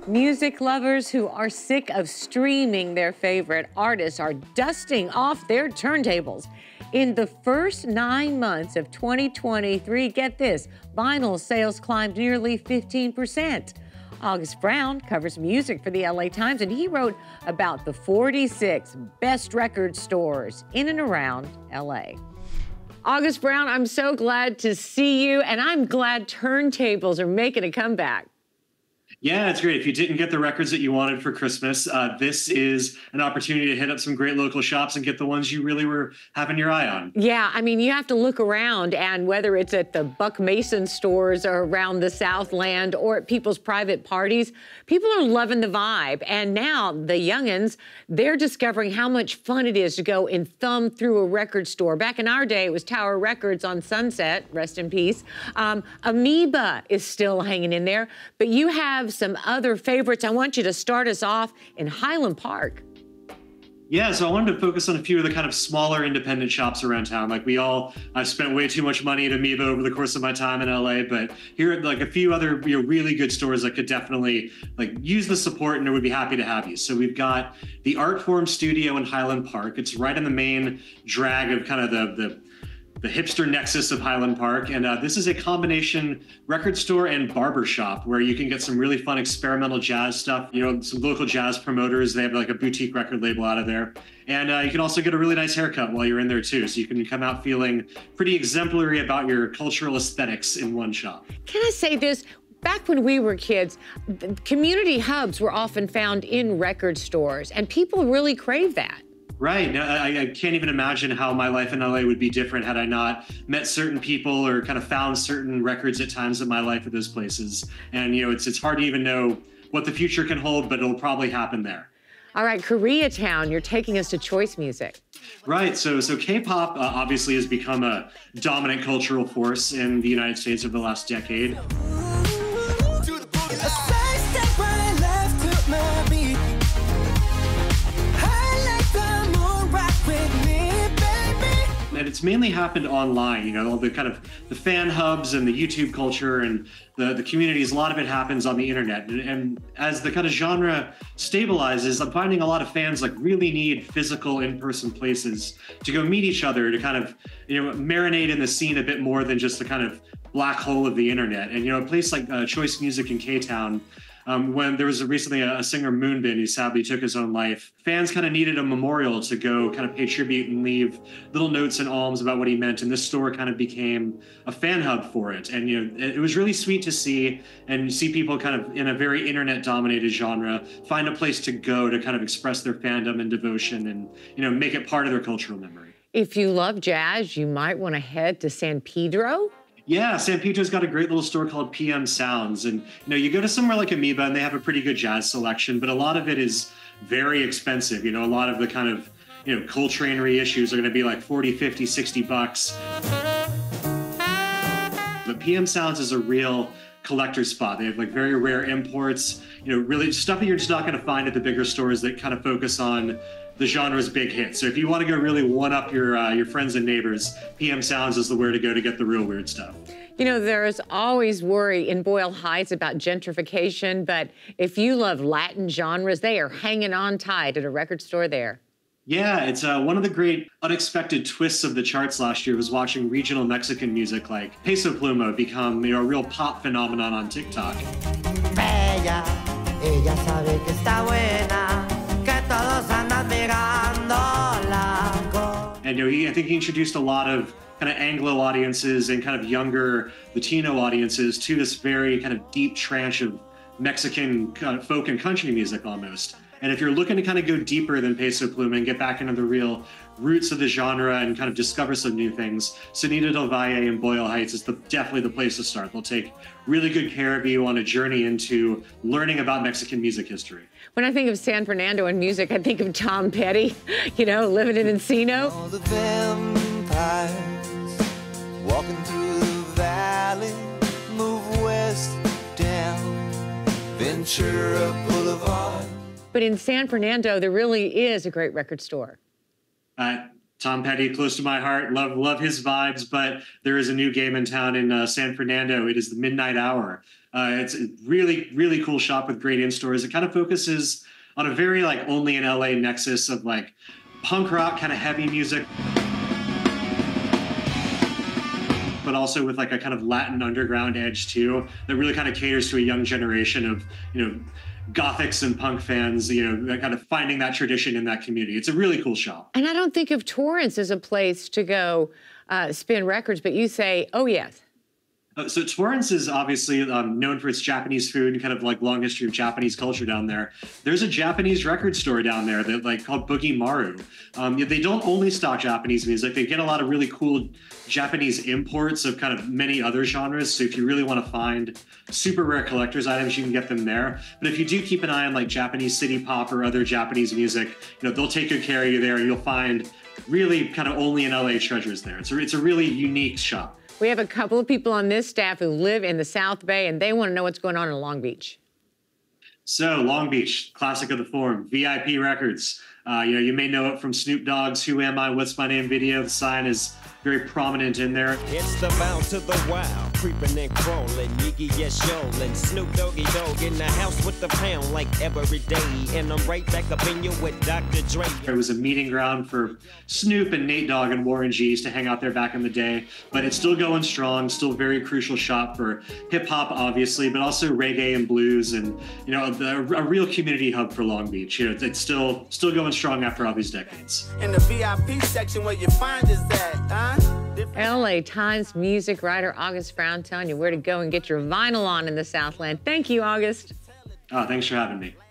Music lovers who are sick of streaming their favorite artists are dusting off their turntables. In the first 9 months of 2023, get this, vinyl sales climbed nearly 15%. August Brown covers music for the LA Times, and he wrote about the 46 best record stores in and around LA. August Brown, I'm so glad to see you, and I'm glad turntables are making a comeback. Yeah, it's great. If you didn't get the records that you wanted for Christmas, this is an opportunity to hit up some great local shops and get the ones you really were having your eye on. Yeah, I mean, you have to look around, and whether it's at the Buck Mason stores or around the Southland or at people's private parties, people are loving the vibe. And now the youngins, they're discovering how much fun it is to go and thumb through a record store. Back in our day, it was Tower Records on Sunset, rest in peace. Amoeba is still hanging in there, but you have some other favorites. I want you to start us off in Highland Park. Yeah, so I wanted to focus on a few of the kind of smaller independent shops around town. I've spent way too much money at Amoeba over the course of my time in LA, but here are like a few other really good stores that could definitely use the support and would be happy to have you. So we've got the Artform Studio in Highland Park. It's right in the main drag of kind of the hipster nexus of Highland Park. And this is a combination record store and barber shop where you can get some really fun experimental jazz stuff. You know, some local jazz promoters. They have like a boutique record label out of there. And you can also get a really nice haircut while you're in there too. So you can come out feeling pretty exemplary about your cultural aesthetics in one shop. Can I say this? Back when we were kids, community hubs were often found in record stores, and people really crave that. Right. Now, I can't even imagine how my life in LA would be different had I not met certain people or kind of found certain records at times in my life at those places. And, you know, it's hard to even know what the future can hold, but it'll probably happen there. All right, Koreatown, you're taking us to choice music. Right. So K-pop obviously has become a dominant cultural force in the United States over the last decade. And it's mainly happened online, you know, all the kind of the fan hubs and the YouTube culture and the communities, a lot of it happens on the internet. And as the kind of genre stabilizes, I'm finding a lot of fans really need physical in-person places to go meet each other, to kind of, you know, marinate in the scene a bit more than just the kind of black hole of the internet. And, you know, a place like Choice Music in K-Town, when there was recently a singer, Moonbin, who sadly took his own life, fans kind of needed a memorial to go kind of pay tribute and leave little notes and alms about what he meant. And this store kind of became a fan hub for it. And, you know, it was really sweet to see people kind of in a very internet dominated genre find a place to go to kind of express their fandom and devotion and, you know, make it part of their cultural memory. If you love jazz, you might want to head to San Pedro. Yeah, San Pedro's got a great little store called PM Sounds. And, you know, you go to somewhere like Amoeba and they have a pretty good jazz selection, but a lot of it is very expensive. You know, a lot of the kind of, you know, Coltrane reissues are going to be like 40, 50, 60 bucks. But PM Sounds is a real collector spot. They have very rare imports, you know, really stuff that you're just not going to find at the bigger stores that kind of focus on the genre's big hits. So if you want to go really one-up your friends and neighbors, PM Sounds is the where to go to get the real weird stuff. You know, there's always worry in Boyle Heights about gentrification, but if you love Latin genres, they are hanging on tight at a record store there. Yeah, it's one of the great unexpected twists of the charts last year was watching regional Mexican music like Peso Pluma become, you know, a real pop phenomenon on TikTok. Bella, ella sabe que está buena. And, you know, I think he introduced a lot of kind of Anglo audiences and kind of younger Latino audiences to this very kind of deep tranche of Mexican kind of folk and country music almost. And if you're looking to kind of go deeper than Peso Pluma and get back into the real roots of the genre and kind of discover some new things, Sonido del Valle in Boyle Heights is definitely the place to start. They'll take really good care of you on a journey into learning about Mexican music history. When I think of San Fernando and music, I think of Tom Petty, you know, living in Encino. All the vampires walking through the valley, move west down Ventura Boulevard. But in San Fernando, there really is a great record store. Tom Petty, close to my heart. Love his vibes, but there is a new game in town in San Fernando. It is the Midnight Hour. It's a really, really cool shop with great in-stores. It kind of focuses on a very like only in LA nexus of like punk rock kind of heavy music, but also with like a kind of Latin underground edge too, that really kind of caters to a young generation of, gothics and punk fans, that kind of finding that tradition in that community. It's a really cool shop. And I don't think of Torrance as a place to go spin records, but you say, oh, yes. So Torrance is obviously known for its Japanese food and kind of like long history of Japanese culture down there. There's a Japanese record store down there that like called Boogie Maru. They don't only stock Japanese music. They get a lot of really cool Japanese imports of kind of many other genres. So if you really want to find super rare collector's items, you can get them there. But if you do keep an eye on like Japanese city pop or other Japanese music, they'll take good care of you there. You'll find really kind of only in LA treasures there. It's a really unique shop. We have a couple of people on this staff who live in the South Bay, and they want to know what's going on in Long Beach. So Long Beach, classic of the forum, VIP Records. You may know it from Snoop Dogg's Who Am I, What's My Name video. The sign is very prominent in there. It's the bound to the wild, creeping and crawling, Yiggy yes yo, Snoop Doggy Dogg in the house with the pound like every day, and I'm right back up in you with Dr. Dre. It was a meeting ground for Snoop and Nate Dogg and Warren G's to hang out there back in the day, but it's still going strong, still a very crucial shop for hip hop, obviously, but also reggae and blues, and a real community hub for Long Beach. It's still going strong after all these decades. In the VIP section where you find is that, huh? LA Times music writer August Brown telling you where to go and get your vinyl on in the Southland. Thank you, August. Oh, thanks for having me.